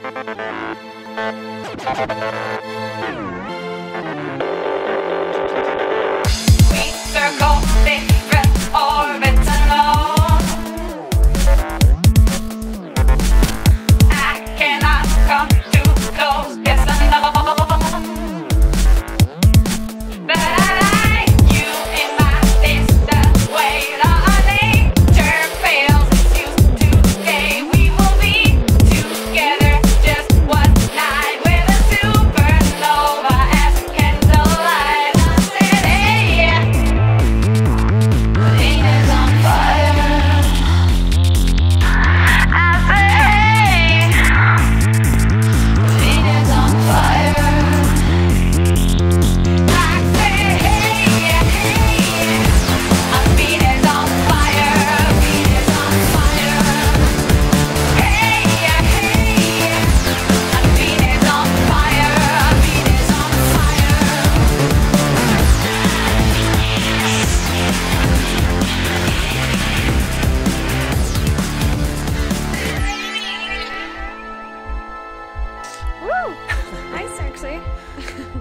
We circle different orbits alone. I cannot come too close, yes I know. But I like you in my distant way. Our nature fails, it's used today. We will be together just one night with a supernova as a candlelight. I said, hey, Venus on fire. I said, hey, Venus on fire. I said, hey, Venus on fire. Venus on fire. Hey, Venus on fire. Venus on Woo! Nice, actually.